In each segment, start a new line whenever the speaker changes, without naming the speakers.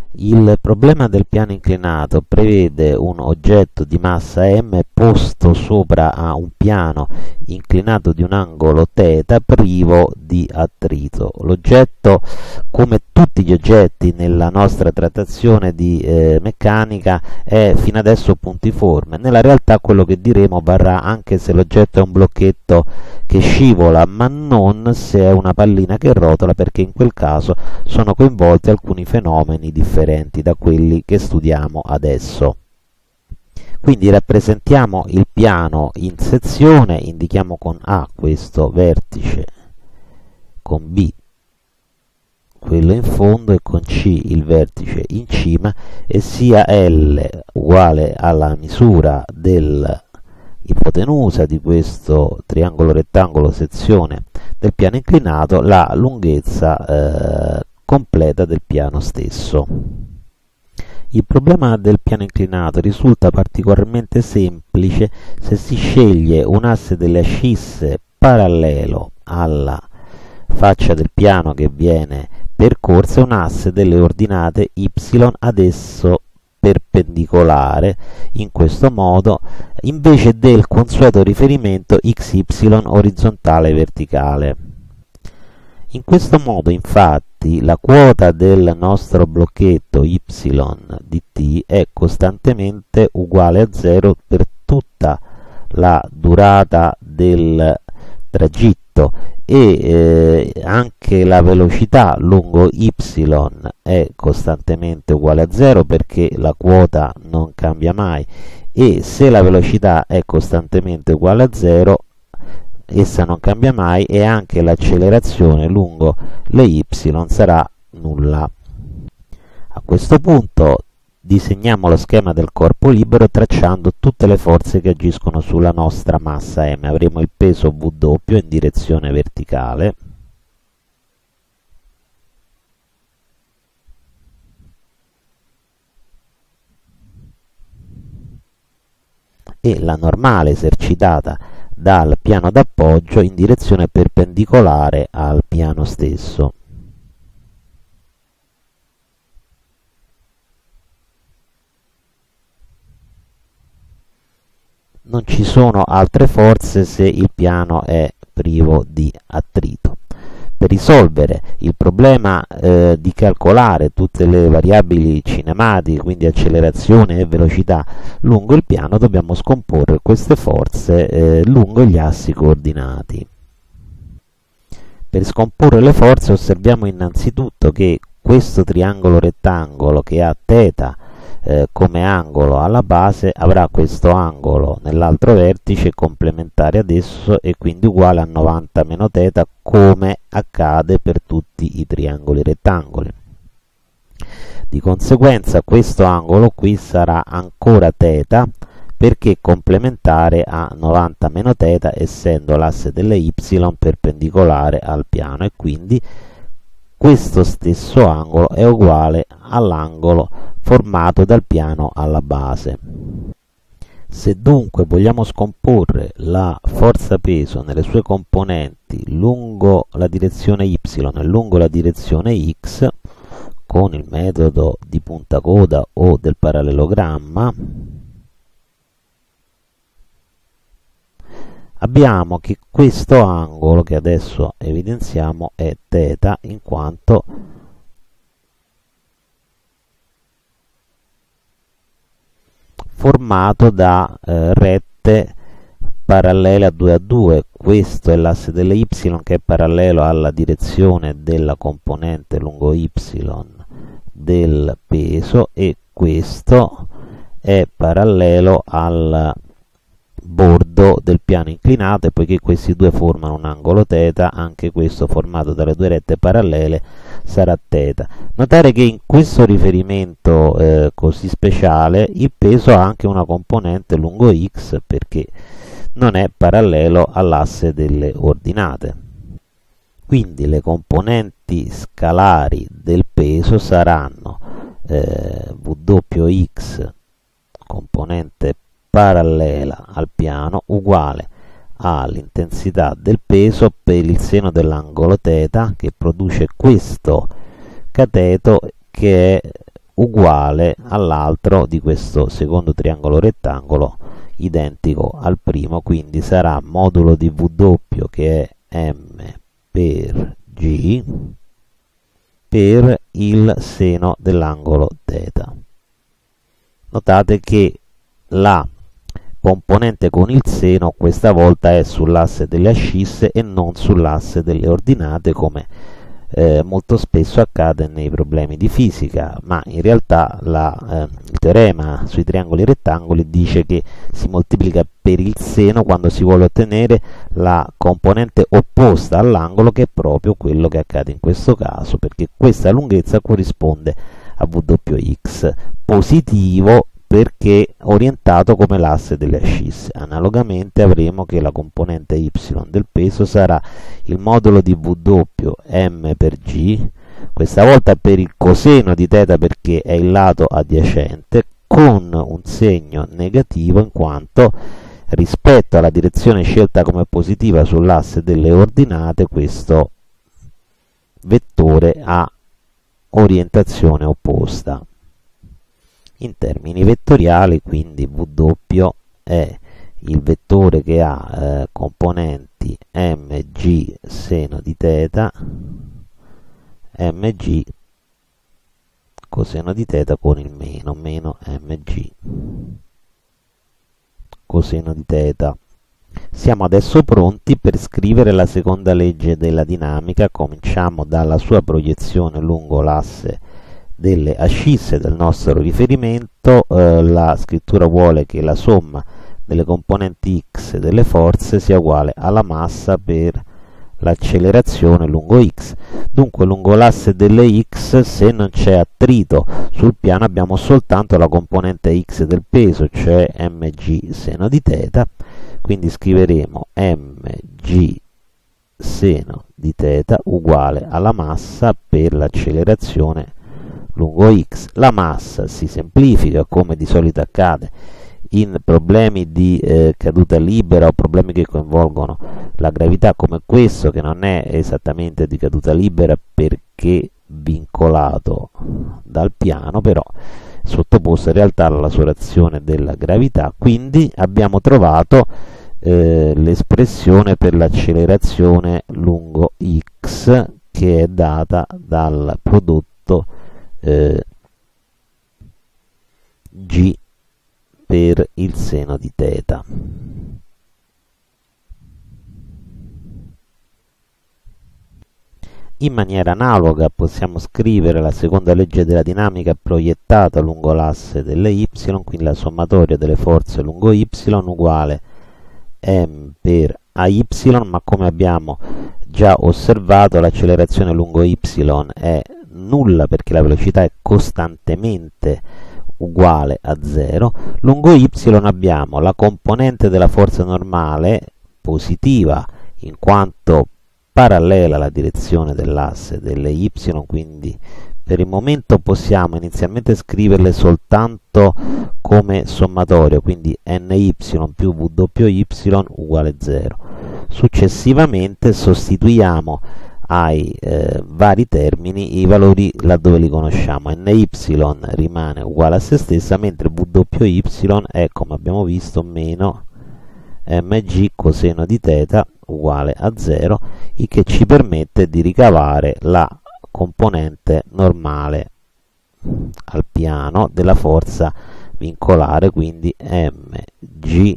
Il problema del piano inclinato prevede un oggetto di massa m posto sopra a un piano inclinato di un angolo θ privo di attrito. L'oggetto, come tutti gli oggetti nella nostra trattazione di meccanica, è fino adesso puntiforme. Nella realtà quello che diremo varrà anche se l'oggetto è un blocchetto che scivola, ma non se è una pallina che rotola, perché in quel caso sono coinvolti alcuni fenomeni differenti da quelli che studiamo adesso. Quindi rappresentiamo il piano in sezione, indichiamo con A questo vertice, con B quello in fondo e con C il vertice in cima, e sia L uguale alla misura dell'ipotenusa di questo triangolo rettangolo sezione del piano inclinato la lunghezza completa del piano stesso. Il problema del piano inclinato risulta particolarmente semplice se si sceglie un asse delle ascisse parallelo alla faccia del piano che viene percorsa e un asse delle ordinate y ad esso perpendicolare, in questo modo, invece del consueto riferimento xy orizzontale verticale. In questo modo, infatti, la quota del nostro blocchetto y di t è costantemente uguale a 0 per tutta la durata del tragitto, e anche la velocità lungo y è costantemente uguale a 0 perché la quota non cambia mai, e se la velocità è costantemente uguale a 0, essa non cambia mai, e anche l'accelerazione lungo le y sarà nulla. A questo punto disegniamo lo schema del corpo libero tracciando tutte le forze che agiscono sulla nostra massa m. Avremo il peso W in direzione verticale, e la normale esercitata dal piano d'appoggio in direzione perpendicolare al piano stesso. Non ci sono altre forze se il piano è privo di attrito. Per risolvere il problema di calcolare tutte le variabili cinematiche, quindi accelerazione e velocità lungo il piano, dobbiamo scomporre queste forze lungo gli assi coordinati. Per scomporre le forze osserviamo innanzitutto che questo triangolo rettangolo, che ha θ come angolo alla base, avrà questo angolo nell'altro vertice complementare ad esso e quindi uguale a 90 meno θ, come accade per tutti i triangoli rettangoli. Di conseguenza questo angolo qui sarà ancora θ, perché complementare a 90 meno θ, essendo l'asse delle y perpendicolare al piano, e quindi questo stesso angolo è uguale all'angolo formato dal piano alla base. Se dunque vogliamo scomporre la forza peso nelle sue componenti lungo la direzione y e lungo la direzione x, con il metodo di puntacoda o del parallelogramma, abbiamo che questo angolo che adesso evidenziamo è θ, in quanto formato da rette parallele a 2 a 2. Questo è l'asse delle y che è parallelo alla direzione della componente lungo y del peso, e questo è parallelo al bordo del piano inclinato, e poiché questi due formano un angolo θ, anche questo formato dalle due rette parallele sarà θ. Notare che in questo riferimento così speciale il peso ha anche una componente lungo x, perché non è parallelo all'asse delle ordinate. Quindi le componenti scalari del peso saranno Wx, componente parallela al piano, uguale all'intensità del peso per il seno dell'angolo θ, che produce questo cateto, che è uguale all'altro di questo secondo triangolo rettangolo identico al primo, quindi sarà modulo di W che è m per g per il seno dell'angolo θ. Notate che la componente con il seno questa volta è sull'asse delle ascisse e non sull'asse delle ordinate, come molto spesso accade nei problemi di fisica, ma in realtà il teorema sui triangoli rettangoli dice che si moltiplica per il seno quando si vuole ottenere la componente opposta all'angolo, che è proprio quello che accade in questo caso, perché questa lunghezza corrisponde a WX positivo perché orientato come l'asse delle ascisse. Analogamente avremo che la componente y del peso sarà il modulo di W m per g, questa volta per il coseno di θ perché è il lato adiacente, con un segno negativo in quanto rispetto alla direzione scelta come positiva sull'asse delle ordinate questo vettore ha orientazione opposta. In termini vettoriali, quindi W è il vettore che ha componenti mg seno di θ, mg coseno di θ con il meno mg coseno di θ. Siamo adesso pronti per scrivere la seconda legge della dinamica. Cominciamo dalla sua proiezione lungo l'asse delle ascisse del nostro riferimento. La scrittura vuole che la somma delle componenti x delle forze sia uguale alla massa per l'accelerazione lungo x. Dunque lungo l'asse delle x, se non c'è attrito sul piano, abbiamo soltanto la componente x del peso, cioè mg seno di θ, quindi scriveremo mg seno di θ uguale alla massa per l'accelerazione lungo x. La massa si semplifica, come di solito accade in problemi di caduta libera o problemi che coinvolgono la gravità come questo, che non è esattamente di caduta libera perché vincolato dal piano, però sottoposto in realtà alla sua azione della gravità. Quindi abbiamo trovato l'espressione per l'accelerazione lungo x, che è data dal prodotto g per il seno di θ. In maniera analoga possiamo scrivere la seconda legge della dinamica proiettata lungo l'asse delle y, quindi la sommatoria delle forze lungo y uguale m per AY, ma come abbiamo già osservato l'accelerazione lungo y è nulla perché la velocità è costantemente uguale a 0. Lungo y abbiamo la componente della forza normale positiva in quanto parallela alla direzione dell'asse delle y, quindi per il momento possiamo inizialmente scriverle soltanto come sommatorio, quindi ny più wy uguale 0. Successivamente sostituiamo ai vari termini i valori laddove li conosciamo. Ny rimane uguale a se stessa, mentre wy è, come abbiamo visto, meno mg coseno di θ uguale a 0, il che ci permette di ricavare la componente normale al piano della forza vincolare, quindi mg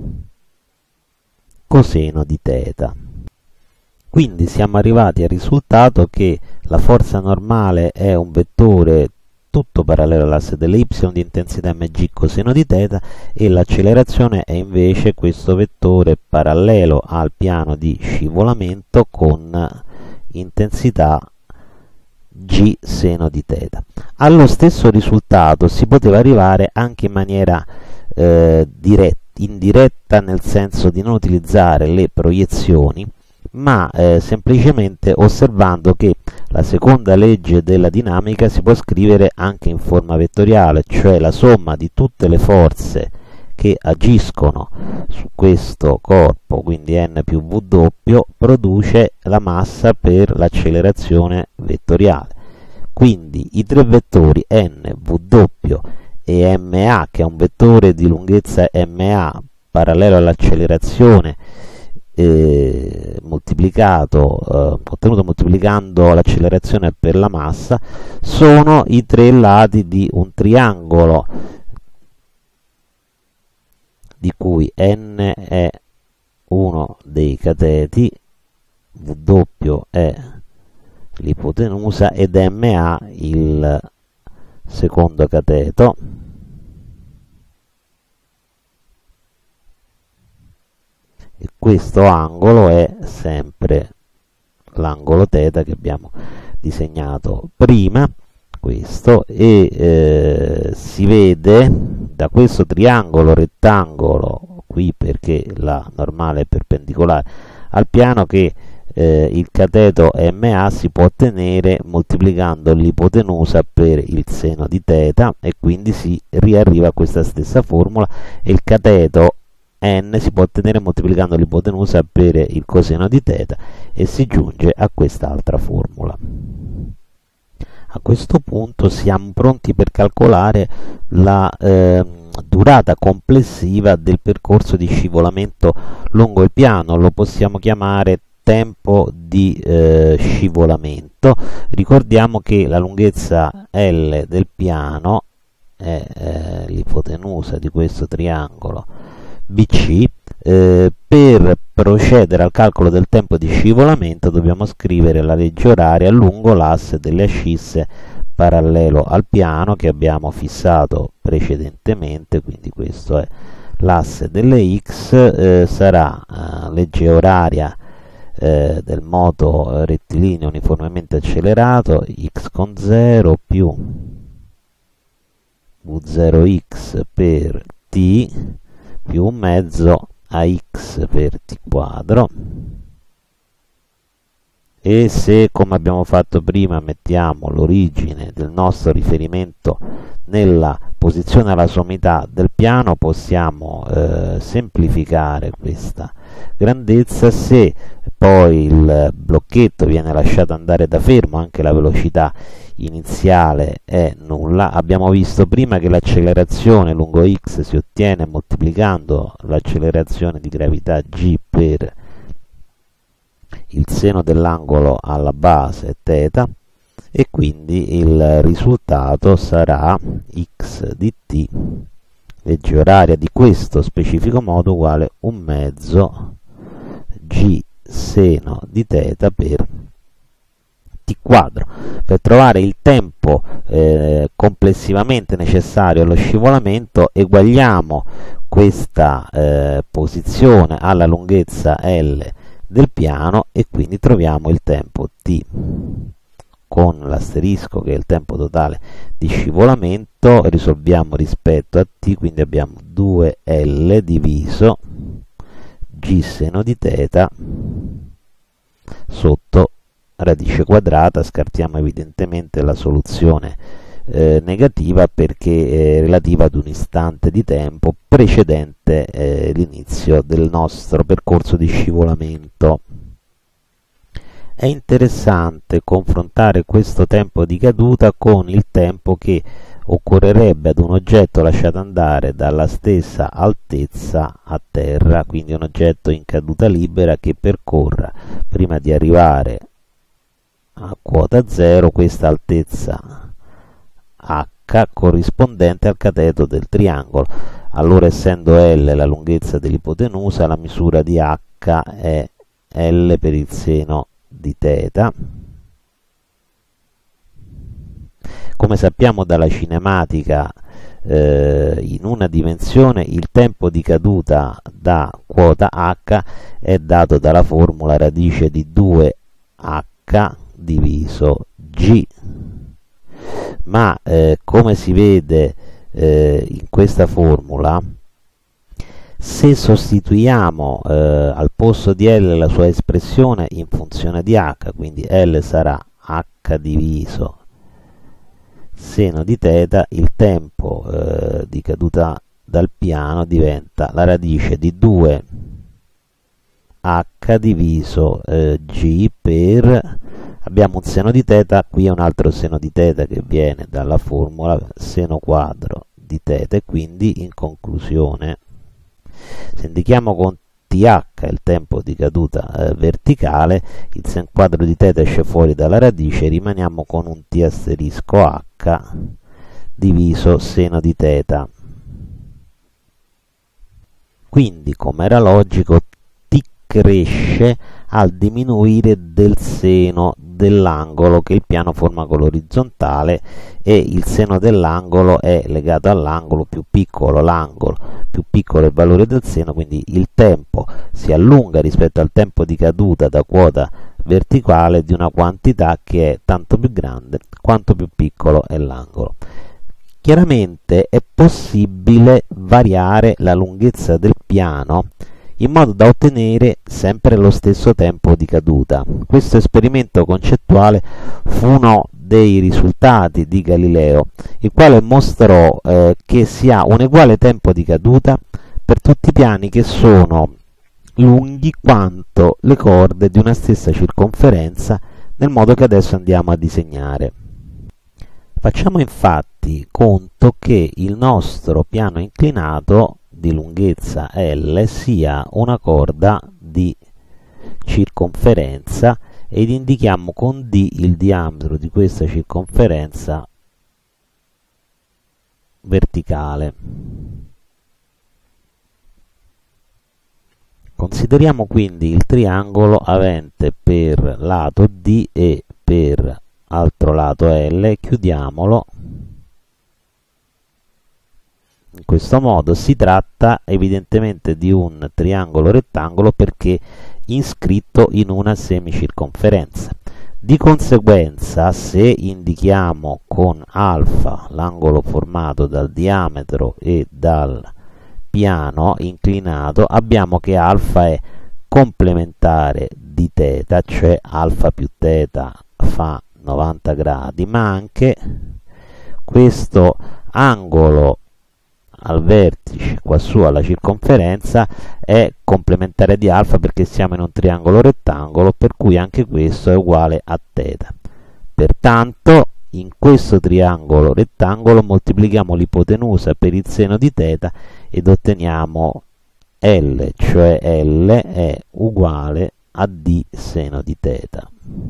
coseno di θ. Quindi siamo arrivati al risultato che la forza normale è un vettore tutto parallelo all'asse delle y di intensità mg coseno di θ e l'accelerazione è invece questo vettore parallelo al piano di scivolamento con intensità g seno di θ. Allo stesso risultato si poteva arrivare anche in maniera indiretta, nel senso di non utilizzare le proiezioni, ma semplicemente osservando che la seconda legge della dinamica si può scrivere anche in forma vettoriale, cioè la somma di tutte le forze che agiscono su questo corpo, quindi n più w, produce la massa per l'accelerazione vettoriale. quindi i tre vettori n, w e ma, che è un vettore di lunghezza ma parallelo all'accelerazione ottenuto moltiplicando l'accelerazione per la massa, sono i tre lati di un triangolo di cui n è uno dei cateti, w è l'ipotenusa ed ma il secondo cateto. E questo angolo è sempre l'angolo θ che abbiamo disegnato prima, questo, e si vede da questo triangolo rettangolo qui, perché la normale è perpendicolare al piano, che il cateto MA si può ottenere moltiplicando l'ipotenusa per il seno di θ, e quindi si riarriva a questa stessa formula, e il cateto n si può ottenere moltiplicando l'ipotenusa per il coseno di θ, e si giunge a quest'altra formula. A questo punto siamo pronti per calcolare la durata complessiva del percorso di scivolamento lungo il piano. Lo possiamo chiamare tempo di scivolamento. Ricordiamo che la lunghezza L del piano è l'ipotenusa di questo triangolo BC. Per procedere al calcolo del tempo di scivolamento dobbiamo scrivere la legge oraria lungo l'asse delle ascisse parallelo al piano che abbiamo fissato precedentemente, quindi questo è l'asse delle x, sarà legge oraria del moto rettilineo uniformemente accelerato x con 0 più v0x per t più un mezzo ax per t quadro. E se, come abbiamo fatto prima, mettiamo l'origine del nostro riferimento nella posizione alla sommità del piano, possiamo semplificare questa grandezza. Se poi il blocchetto viene lasciato andare da fermo, anche la velocità iniziale è nulla. Abbiamo visto prima che l'accelerazione lungo x si ottiene moltiplicando l'accelerazione di gravità g per il seno dell'angolo alla base θ, e quindi il risultato sarà x di t, legge oraria di questo specifico modo, uguale un mezzo g seno di θ per t quadro. Per trovare il tempo complessivamente necessario allo scivolamento, eguagliamo questa posizione alla lunghezza L del piano, e quindi troviamo il tempo t con l'asterisco che è il tempo totale di scivolamento. Risolviamo rispetto a t, quindi abbiamo 2L diviso g seno di θ sotto radice quadrata. Scartiamo evidentemente la soluzione negativa, perché è relativa ad un istante di tempo precedente l'inizio del nostro percorso di scivolamento. È interessante confrontare questo tempo di caduta con il tempo che occorrerebbe ad un oggetto lasciato andare dalla stessa altezza a terra, quindi un oggetto in caduta libera che percorra, prima di arrivare a quota 0, questa altezza h corrispondente al cateto del triangolo. Allora, essendo L la lunghezza dell'ipotenusa, la misura di h è L per il seno di θ. Come sappiamo dalla cinematica, in una dimensione il tempo di caduta da quota h è dato dalla formula radice di 2h diviso g. Ma come si vede in questa formula, se sostituiamo al posto di L la sua espressione in funzione di h, quindi L sarà h diviso seno di θ, il tempo di caduta dal piano diventa la radice di 2h diviso g per abbiamo un seno di θ, qui è un altro seno di θ che viene dalla formula seno quadro di θ, e quindi in conclusione, se indichiamo con TH il tempo di caduta verticale, il seno quadro di θ esce fuori dalla radice e rimaniamo con un T asterisco H diviso seno di θ. Quindi, come era logico, T cresce al diminuire del seno dell'angolo che il piano forma con l'orizzontale, e il seno dell'angolo è legato all'angolo più piccolo l'angolo, più piccolo è il valore del seno, quindi il tempo si allunga rispetto al tempo di caduta da quota verticale di una quantità che è tanto più grande quanto più piccolo è l'angolo. Chiaramente è possibile variare la lunghezza del piano in modo da ottenere sempre lo stesso tempo di caduta. Questo esperimento concettuale fu uno dei risultati di Galileo, il quale mostrò che si ha un uguale tempo di caduta per tutti i piani che sono lunghi quanto le corde di una stessa circonferenza, nel modo che adesso andiamo a disegnare. Facciamo infatti conto che il nostro piano inclinato di lunghezza L sia una corda di circonferenza ed indichiamo con D il diametro di questa circonferenza verticale. Consideriamo quindi il triangolo avente per lato D e per altro lato L e chiudiamolo. In questo modo si tratta evidentemente di un triangolo rettangolo perché iscritto in una semicirconferenza. Di conseguenza, se indichiamo con alfa l'angolo formato dal diametro e dal piano inclinato, abbiamo che alfa è complementare di θ, cioè alfa più θ fa 90 gradi, ma anche questo angolo al vertice quassù alla circonferenza è complementare di alfa perché siamo in un triangolo rettangolo, per cui anche questo è uguale a θ. Pertanto in questo triangolo rettangolo moltiplichiamo l'ipotenusa per il seno di θ ed otteniamo L, cioè L è uguale a D seno di θ.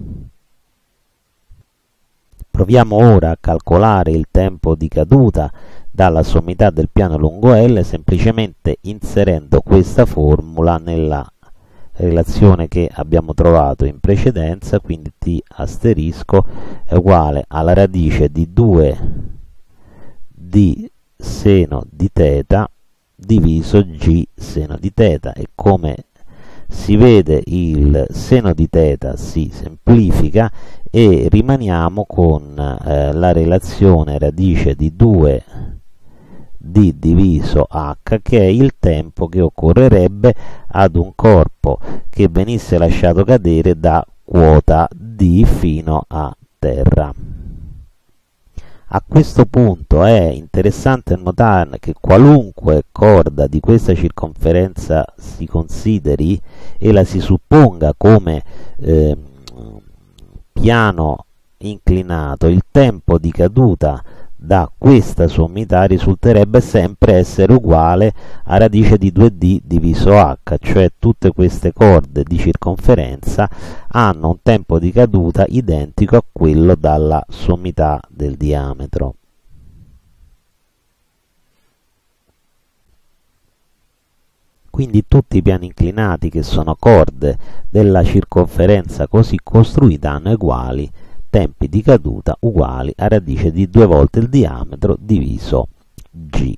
Proviamo ora a calcolare il tempo di caduta dalla sommità del piano lungo L semplicemente inserendo questa formula nella relazione che abbiamo trovato in precedenza, quindi T asterisco è uguale alla radice di 2 di seno di θ diviso G seno di θ, e come si vede il seno di θ si semplifica e rimaniamo con la relazione radice di 2 d diviso h, che è il tempo che occorrerebbe ad un corpo che venisse lasciato cadere da quota d fino a terra. A questo punto è interessante notare che qualunque corda di questa circonferenza si consideri e la si supponga come piano inclinato, il tempo di caduta da questa sommità risulterebbe sempre essere uguale a radice di 2d diviso h, cioè tutte queste corde di circonferenza hanno un tempo di caduta identico a quello dalla sommità del diametro. Quindi tutti i piani inclinati che sono corde della circonferenza così costruita hanno uguali tempi di caduta uguali a radice di 2 volte il diametro diviso G.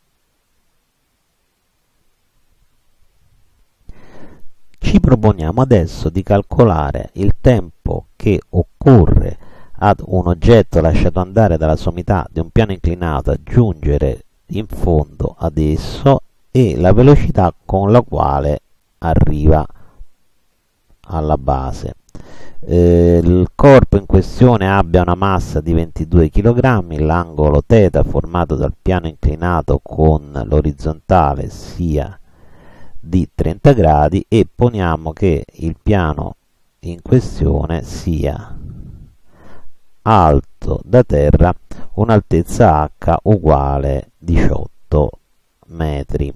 Ci proponiamo adesso di calcolare il tempo che occorre ad un oggetto lasciato andare dalla sommità di un piano inclinato a giungere in fondo ad esso e la velocità con la quale arriva alla base. Il corpo in questione abbia una massa di 22 kg, l'angolo θ formato dal piano inclinato con l'orizzontale sia di 30 gradi e poniamo che il piano in questione sia alto da terra un'altezza h uguale 18 metri.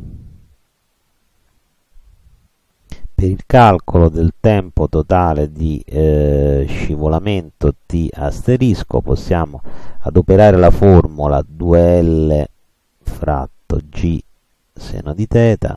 Per il calcolo del tempo totale di scivolamento T asterisco possiamo adoperare la formula 2L fratto G seno di θ,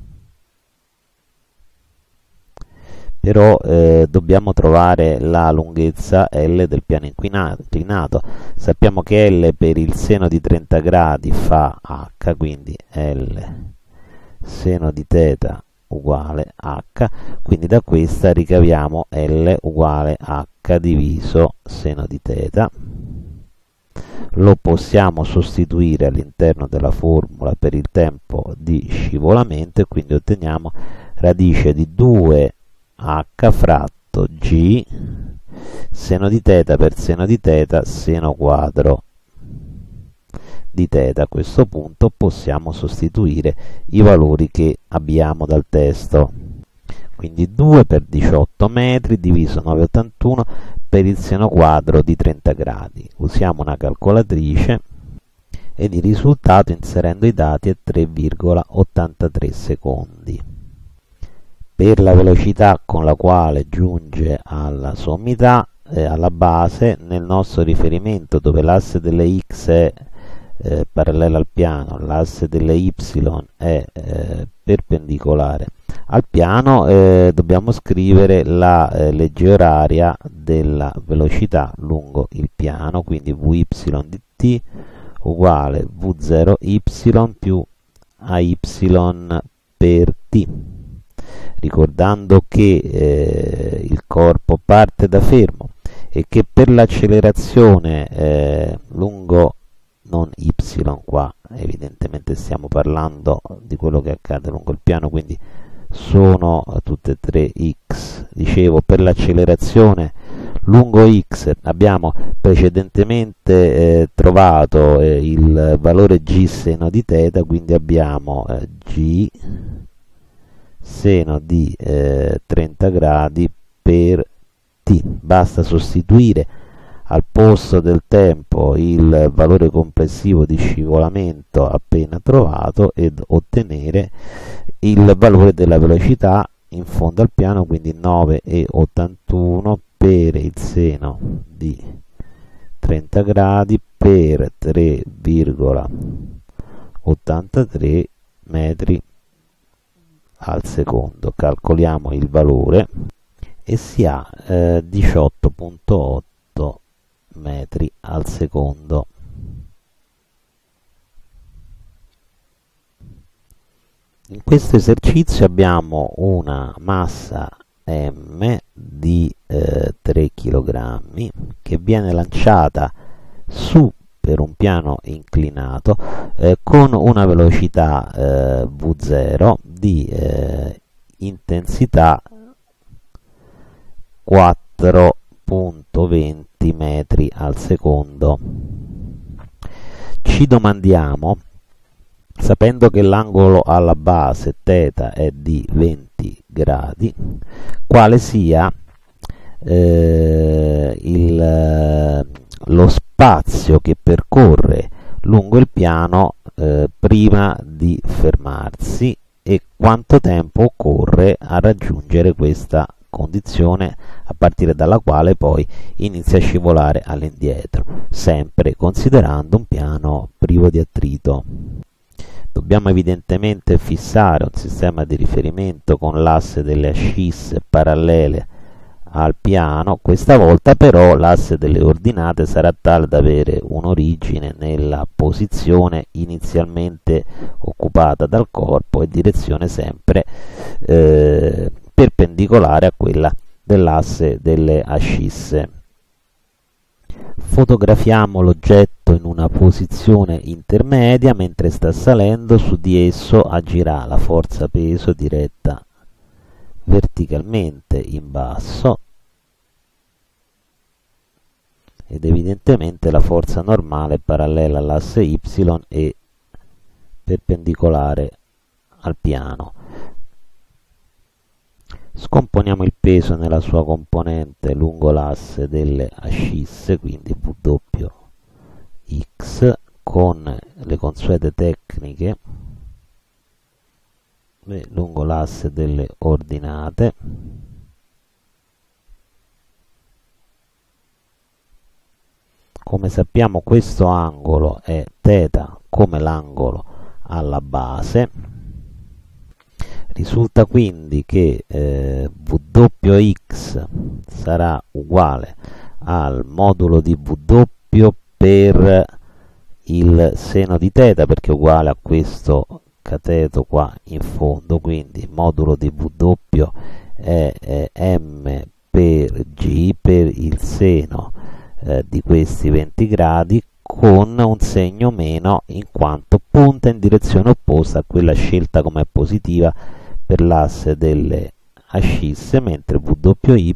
però dobbiamo trovare la lunghezza L del piano inclinato. Sappiamo che L per il seno di 30 gradi fa H, quindi L seno di θ uguale H, quindi da questa ricaviamo L uguale H diviso seno di θ. Lo possiamo sostituire all'interno della formula per il tempo di scivolamento e quindi otteniamo radice di 2H fratto G seno di θ per seno di θ seno quadro di θ. A questo punto possiamo sostituire i valori che abbiamo dal testo, quindi 2 per 18 metri diviso 9,81 per il seno quadro di 30 gradi. Usiamo una calcolatrice ed il risultato inserendo i dati è 3,83 secondi. Per la velocità con la quale giunge alla sommità, alla base, nel nostro riferimento dove l'asse delle x è parallela al piano, l'asse delle y è perpendicolare al piano, dobbiamo scrivere la legge oraria della velocità lungo il piano, quindi Vy di t uguale V0y più AY per t, ricordando che il corpo parte da fermo e che per l'accelerazione lungo non y qua, evidentemente stiamo parlando di quello che accade lungo il piano, quindi sono tutte e tre x. Dicevo, per l'accelerazione lungo x abbiamo precedentemente trovato il valore g seno di θ, quindi abbiamo g seno di 30 gradi per t. Basta sostituire al posto del tempo il valore complessivo di scivolamento appena trovato ed ottenere il valore della velocità in fondo al piano, quindi 9,81 per il seno di 30 gradi per 3,83 metri al secondo. Calcoliamo il valore e si ha 18,8 metri al secondo. In questo esercizio abbiamo una massa m di 3 kg che viene lanciata su per un piano inclinato con una velocità v0 di intensità 4,20 metri al secondo. Ci domandiamo, sapendo che l'angolo alla base θ è di 20 gradi, quale sia lo spazio che percorre lungo il piano prima di fermarsi e quanto tempo occorre a raggiungere questa condizione a partire dalla quale poi inizia a scivolare all'indietro, sempre considerando un piano privo di attrito. Dobbiamo evidentemente fissare un sistema di riferimento con l'asse delle ascisse parallele al piano. Questa volta però l'asse delle ordinate sarà tale da avere un'origine nella posizione inizialmente occupata dal corpo e direzione sempre perpendicolare a quella dell'asse delle ascisse. Fotografiamo l'oggetto in una posizione intermedia. Mentre sta salendo, su di esso agirà la forza peso diretta verticalmente in basso ed evidentemente la forza normale parallela all'asse y e perpendicolare al piano. Scomponiamo il peso nella sua componente lungo l'asse delle ascisse, quindi WX, con le consuete tecniche lungo l'asse delle ordinate. Come sappiamo, questo angolo è θ come l'angolo alla base. Risulta quindi che WX sarà uguale al modulo di W per il seno di θ, perché è uguale a questo cateto qua in fondo, quindi modulo di W è m per g per il seno di questi 20 gradi, con un segno meno in quanto punta in direzione opposta a quella scelta come positiva per l'asse delle ascisse, mentre WY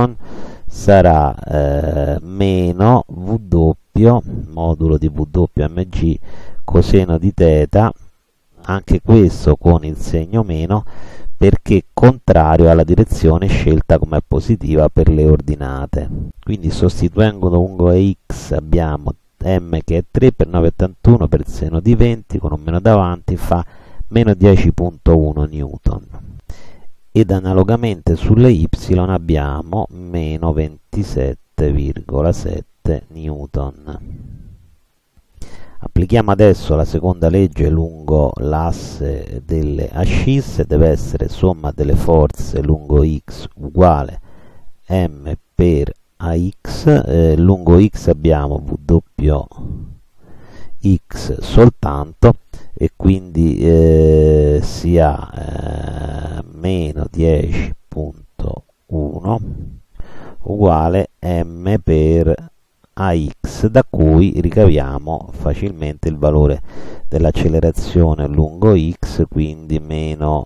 sarà meno W modulo di WMG coseno di θ, anche questo con il segno meno perché contrario alla direzione scelta come positiva per le ordinate. Quindi sostituendo lungo x abbiamo m che è 3 per 9,81 per seno di 20 con un meno davanti fa meno 10,1 newton, ed analogamente sulle y abbiamo meno 27,7 newton. Applichiamo adesso la seconda legge lungo l'asse delle ascisse, deve essere somma delle forze lungo x uguale m per ax, lungo x abbiamo wx soltanto e quindi si ha meno 10,1 uguale m per ax, da cui ricaviamo facilmente il valore dell'accelerazione lungo x, quindi meno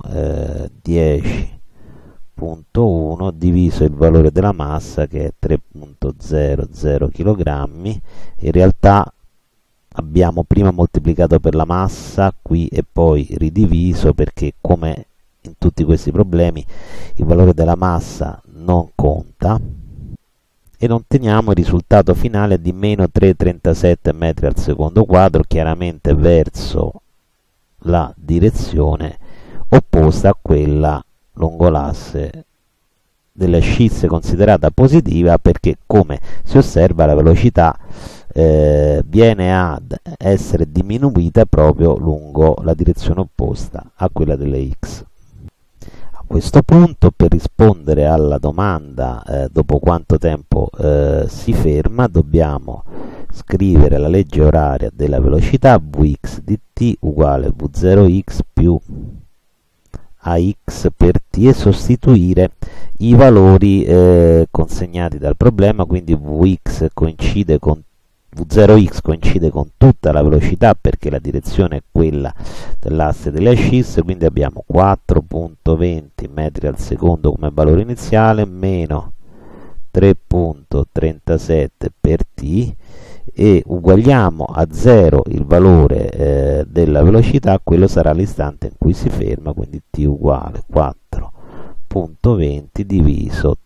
10,1 diviso il valore della massa che è 3,00 kg. In realtà abbiamo prima moltiplicato per la massa qui e poi ridiviso, perché come in tutti questi problemi il valore della massa non conta, e otteniamo il risultato finale di meno 3,37 metri al secondo quadro, chiaramente verso la direzione opposta a quella lungo l'asse delle ascisse considerata positiva, perché come si osserva la velocità viene ad essere diminuita proprio lungo la direzione opposta a quella delle x. A questo punto, per rispondere alla domanda dopo quanto tempo si ferma, dobbiamo scrivere la legge oraria della velocità Vx di t uguale V0x più ax per t e sostituire i valori consegnati dal problema, quindi Vx coincide con V0x coincide con tutta la velocità perché la direzione è quella dell'asse delle ascisse, quindi abbiamo 4,20 metri al secondo come valore iniziale meno 3,37 per t, e uguagliamo a 0 il valore della velocità, quello sarà l'istante in cui si ferma, quindi t uguale 4,20 diviso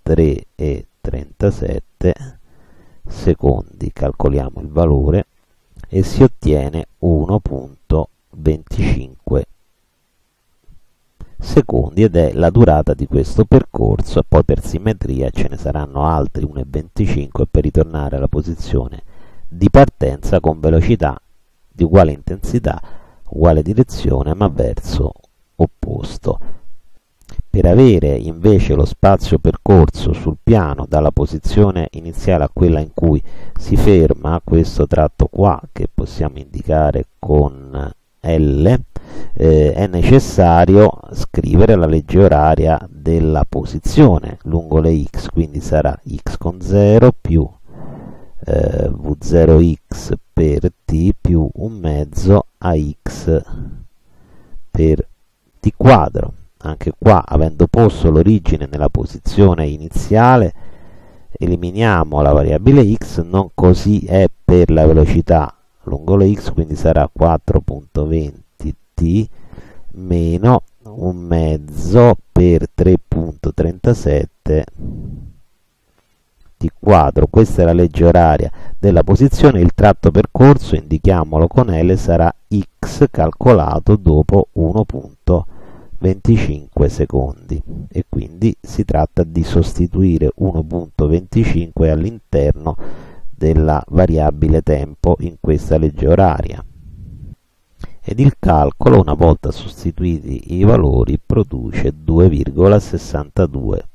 3,37 secondi, calcoliamo il valore e si ottiene 1,25 secondi, ed è la durata di questo percorso. Poi per simmetria ce ne saranno altri 1,25 per ritornare alla posizione di partenza con velocità di uguale intensità, uguale direzione ma verso opposto. Per avere invece lo spazio percorso sul piano dalla posizione iniziale a quella in cui si ferma, questo tratto qua che possiamo indicare con L, è necessario scrivere la legge oraria della posizione lungo le x, quindi sarà x con 0 più V0x per t più un mezzo ax per t quadro. Anche qua, avendo posto l'origine nella posizione iniziale, eliminiamo la variabile x, non così è per la velocità lungo le x, quindi sarà 4,20 t meno un mezzo per 3.37 t quadro. Questa è la legge oraria della posizione. Il tratto percorso, indichiamolo con L, sarà x calcolato dopo 1.25 secondi e quindi si tratta di sostituire 1.25 all'interno della variabile tempo in questa legge oraria. Ed il calcolo, una volta sostituiti i valori, produce 2,62.